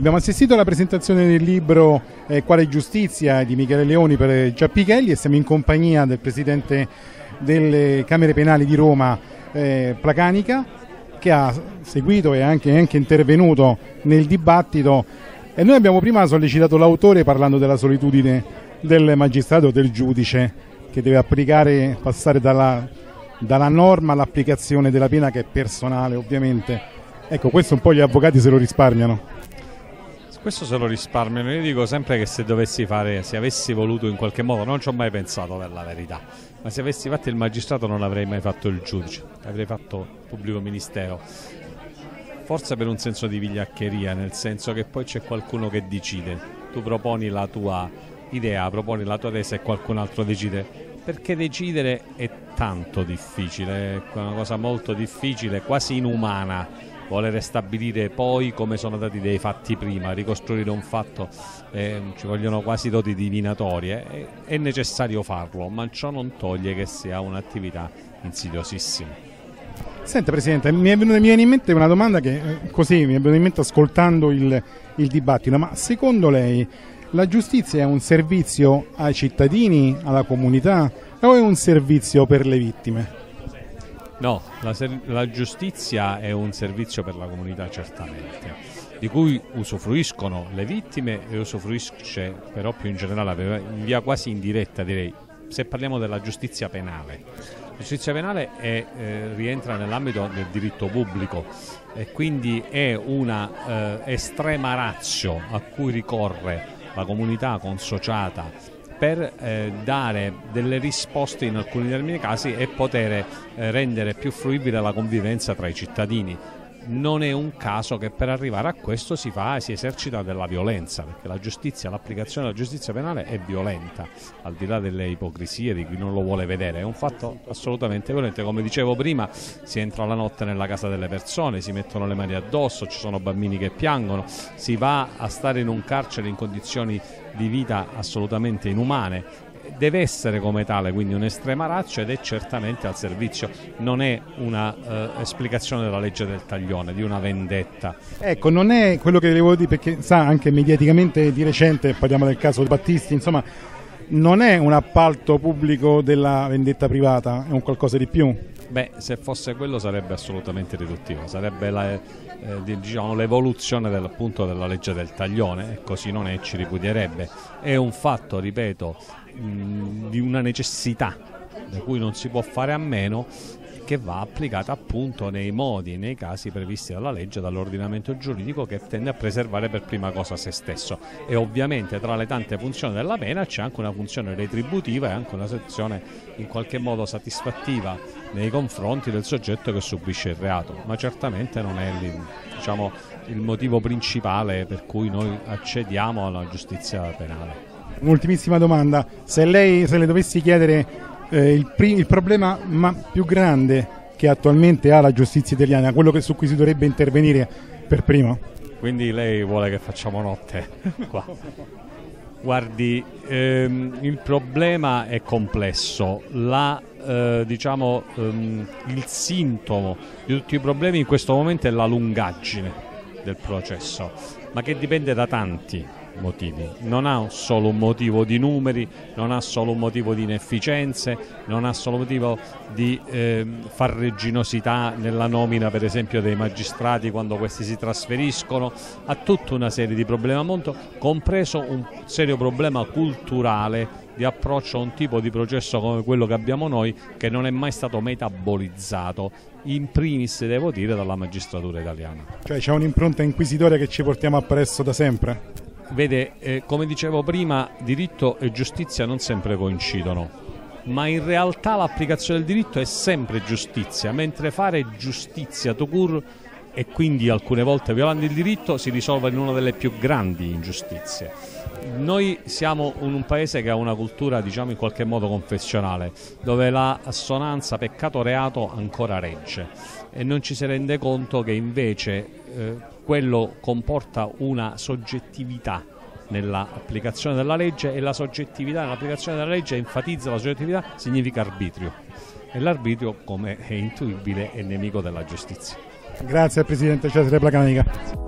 Abbiamo assistito alla presentazione del libro Quale giustizia di Michele Leoni per Giappichelli e siamo in compagnia del presidente delle Camere Penali di Roma, Placanica, che ha seguito e anche intervenuto nel dibattito, e noi abbiamo prima sollecitato l'autore parlando della solitudine del magistrato o del giudice che deve passare dalla norma all'applicazione della pena, che è personale ovviamente. Ecco, questo un po' gli avvocati se lo risparmiano. Questo se lo risparmiano. Io dico sempre che se avessi voluto in qualche modo, non ci ho mai pensato per la verità, ma se avessi fatto il magistrato non avrei mai fatto il giudice, avrei fatto pubblico ministero. Forse per un senso di vigliaccheria, nel senso che poi c'è qualcuno che decide. Tu proponi la tua idea, proponi la tua tesi e qualcun altro decide. Perché decidere è tanto difficile, è una cosa molto difficile, quasi inumana. Volere stabilire poi come sono andati dei fatti prima, ricostruire un fatto, ci vogliono quasi doti divinatorie, è necessario farlo, ma ciò non toglie che sia un'attività insidiosissima. Senta Presidente, mi viene in mente una domanda che così mi è venuta in mente ascoltando il dibattito, ma secondo lei la giustizia è un servizio ai cittadini, alla comunità, o è un servizio per le vittime? No, la giustizia è un servizio per la comunità certamente, di cui usufruiscono le vittime e usufruisce però più in generale, in via quasi indiretta direi, se parliamo della giustizia penale. La giustizia penale rientra nell'ambito del diritto pubblico e quindi è una estrema ratio a cui ricorre la comunità consociata per dare delle risposte in alcuni determinati casi e poter rendere più fruibile la convivenza tra i cittadini. Non è un caso che per arrivare a questo si esercita della violenza, perché la giustizia, l'applicazione della giustizia penale è violenta, al di là delle ipocrisie di chi non lo vuole vedere, è un fatto assolutamente violento. Come dicevo prima, si entra la notte nella casa delle persone, si mettono le mani addosso, ci sono bambini che piangono, si va a stare in un carcere in condizioni di vita assolutamente inumane. Deve essere come tale, quindi un'estrema ratio, ed è certamente al servizio, non è una esplicazione della legge del taglione, di una vendetta. Ecco, non è quello che devo dire, perché sa, anche mediaticamente di recente, parliamo del caso Battisti, insomma, non è un appalto pubblico della vendetta privata, è un qualcosa di più. Beh, se fosse quello sarebbe assolutamente riduttivo, sarebbe diciamo, l'evoluzione appunto della legge del taglione, e così non è, ci ripudierebbe. È un fatto, ripeto, di una necessità da cui non si può fare a meno, che va applicata appunto nei modi e nei casi previsti dalla legge, dall'ordinamento giuridico, che tende a preservare per prima cosa se stesso. E ovviamente tra le tante funzioni della pena c'è anche una funzione retributiva e anche una sezione in qualche modo satisfattiva nei confronti del soggetto che subisce il reato, ma certamente non è diciamo, il motivo principale per cui noi accediamo alla giustizia penale. Un'ultimissima domanda, se le dovessi chiedere il problema più grande che attualmente ha la giustizia italiana, quello su cui si dovrebbe intervenire per primo? Quindi lei vuole che facciamo notte qua? Guardi, il problema è complesso, diciamo, il sintomo di tutti i problemi in questo momento è la lungaggine del processo, ma che dipende da tanti motivi. Non ha solo un motivo di numeri, non ha solo un motivo di inefficienze, non ha solo un motivo di farraginosità nella nomina per esempio dei magistrati quando questi si trasferiscono, ha tutta una serie di problemi a monte, compreso un serio problema culturale di approccio a un tipo di processo come quello che abbiamo noi, che non è mai stato metabolizzato, in primis devo dire dalla magistratura italiana. Cioè c'è un'impronta inquisitoria che ci portiamo appresso da sempre? Vede, come dicevo prima, diritto e giustizia non sempre coincidono, ma in realtà l'applicazione del diritto è sempre giustizia, mentre fare giustizia tout court, e quindi alcune volte violando il diritto, si risolve in una delle più grandi ingiustizie. Noi siamo in un paese che ha una cultura, diciamo, in qualche modo confessionale, dove la assonanza peccato-reato ancora regge, e non ci si rende conto che invece quello comporta una soggettività nell'applicazione della legge, e la soggettività nell'applicazione della legge enfatizza la soggettività, significa arbitrio, e l'arbitrio, come è intuibile, è nemico della giustizia. Grazie al Presidente Cesare Placanica.